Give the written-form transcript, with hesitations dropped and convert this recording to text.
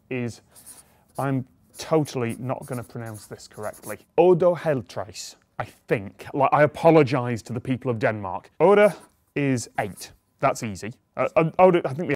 is, I'm totally not going to pronounce this correctly. Odo Heltreis, I think. Like, I apologise to the people of Denmark. Oda is 8. That's easy. Oda, I think the